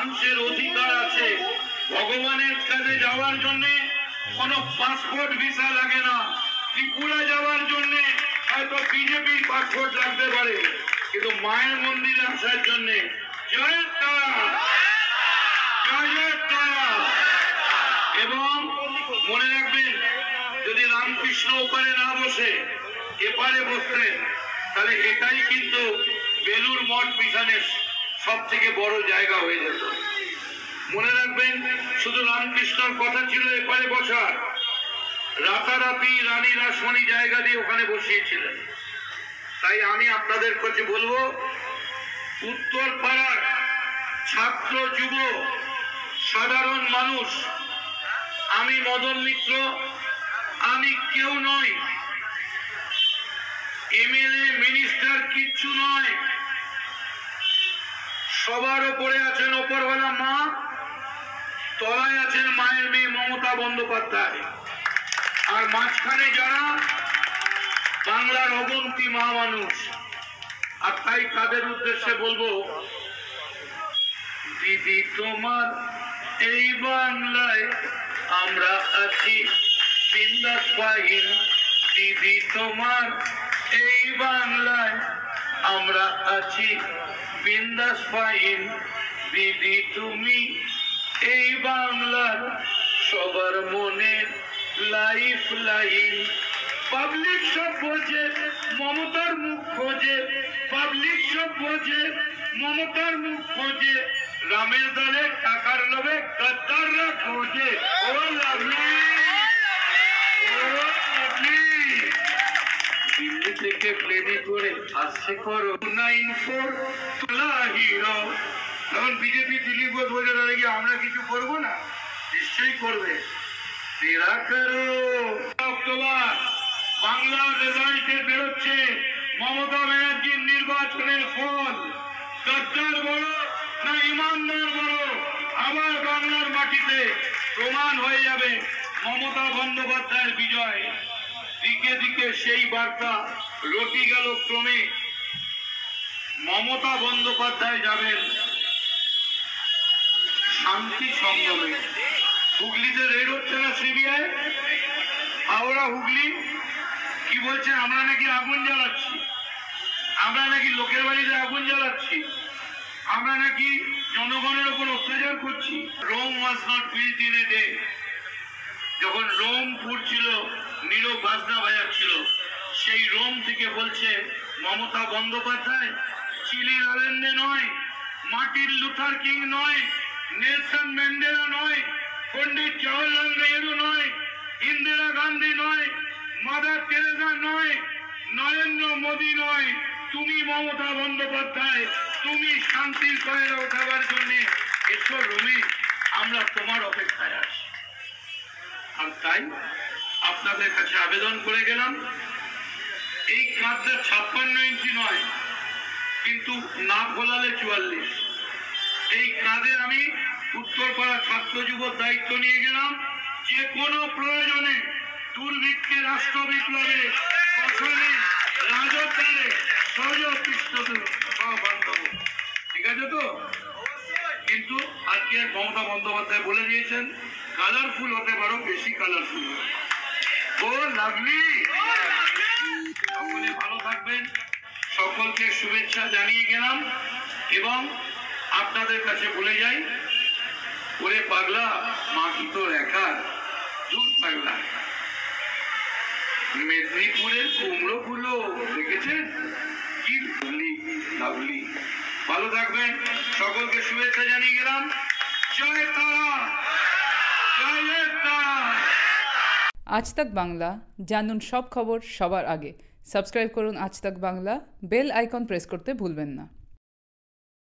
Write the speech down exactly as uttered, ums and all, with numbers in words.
মানুষের অধিকার আছে। ভগবানের কাছে যাওয়ার জন্য কোনো পাসপোর্ট ভিসা লাগে না। ত্রিপুরা যাওয়ার জন্য হয়তো বিজেপির পাসপোর্ট লাগতে পারে, কিন্তু মায়ের মন্দিরে আসার জন্য জয় তারা, জয় তারা। এবং মনে রাখবেন, যদি রামকৃষ্ণ ওপারে না বসে এপারে বসতেন, তাহলে এটাই কিন্তু বেলুর মঠ মিশনের সব থেকে বড় জায়গা হয়ে যেত। মনে রাখবেন, শুধু রামকৃষ্ণর কথা ছিল এপারে বসার, রাতারাতি রানী রাসমণি জায়গা দিয়ে ওখানে বসিয়েছিলেন। তাই আমি আপনাদের কাছে বলবো, উত্তর পাড়ার ছাত্র যুব সাধারণ মানুষ, আমি মদন মিত্র, আমি কেউ নই, এমএলএ মিনিস্টার কিচ্ছু নয়। সবার ওপরে আছেন ওপরওয়ালা মা, তলায় আছেন মায়ের মেয়ে মমতা বন্দ্যোপাধ্যায়, আর মাঝখানে যারা বাংলার অবন্তী মা মানুষ। আর তাই তাদের উদ্দেশ্যে বলবো, দিদি তোমার এই বাংলায় আমরা আছি বিন্দাস পাইন, দিদি তোমার এই বাংলায় আমরা আছি বিন্দাস পাইন, দিদি তুমি এই বাংলার সবার মনের লাইফ লাইন। পাবলিক সব বোঝে মমতার মুখ খোঁজে, পাবলিক সব বোঝে মমতার মুখ খোঁজে, রামের দলে টাকার লোভে গদ্দাররা খোঁজে। Oh lovely, oh lovely. Delhi থেকে প্লেনে করে আসছে করো নাইন ফোর হিরো। তখন বিজেপি দিলীপ ঘোষ বলে দাঁড়িয়ে, আমরা কিছু করবো না, নিশ্চয়ই করবে। তেরা করো। অক্টোবর বাংলার রেজাল্টে বেরোচ্ছে মমতা ব্যানার্জির নির্বাচনের ফল। গদ্দার বড় না ইমানদার বড়, আবার বাংলার মাটিতে প্রমাণ হয়ে যাবে মমতা বন্দ্যোপাধ্যায়ের বিজয়। দিকে দিকে সেই বার্তা রটি গেল ক্রমে, মমতা বন্দ্যোপাধ্যায় যাবেন শান্তি সংগ্রামে। হুগলিতে রেড হচ্ছে না সিবিআই, হাওড়া হুগলি কি বলছে, আমরা নাকি আগুন জ্বালাচ্ছি, আমরা নাকি লোকের বাড়িতে আগুন জ্বালাচ্ছি, আমরা নাকি জনগণের উপর অত্যাচার করছি। Rome was not built in a day. যখন রোম পুড়ছিল, নীরব বাজনা বাজাচ্ছিল, সেই রোম থেকে বলছে মমতা বন্দ্যোপাধ্যায় চিলির আলেন্দে নয়, মার্টিন লুথার কিং নয়, নেলসন ম্যান্ডেলা নয়, পন্ডিত জওহরলাল নেহরু নয়, ইন্দিরা গান্ধী নয়, মাদার টেরেসা নয়, নরেন্দ্র মোদী নয়, তুমি মমতা বন্দ্যোপাধ্যায়, তুমি শান্তির পায়রা ওঠাবার জন্য এসো রোমে, আমরা তোমার অপেক্ষায় আছি। আর তাই আপনাদের কাছে আবেদন করে গেলাম, এই কাঁধটা ছাপ্পান্ন ইঞ্চি নয়, কিন্তু না খোলালে চুয়াল্লিশ। এই কাঁধে আমি উত্তরপাড়া ছাত্র যুবর দায়িত্ব নিয়ে গেলাম, যে কোনো প্রয়োজনে দুর্ভিক্ষে, রাষ্ট্র বিপ্লবে, ফসলে, রাজত্বে সহযোগ বান্ধব। ঠিক আছে তো? কিন্তু আজকে মমতা বন্দ্যোপাধ্যায় বলে দিয়েছেন, কালারফুল হতে পারো, বেশি কালারফুল। ও লাভলি। সকলে ভালো থাকবেন, সকলকে শুভেচ্ছা জানিয়ে গেলাম। এবং আপনাদের কাছে বলে যাই, ওরে পাগলা মা কি তোর একার, দূর পাগলা। মেদিনীপুরের কুমড়ো গুলো দেখেছেন কি লাভলি লাভলি। ভালো থাকবেন, সকলকে শুভেচ্ছা জানিয়ে গেলাম। জয় তারা, জয় তারা। আজ তাক বাংলা, জানুন সব খবর সবার আগে। সাবস্ক্রাইব করুন আজ তাক বাংলা, বেল আইকন প্রেস করতে ভুলবেন না।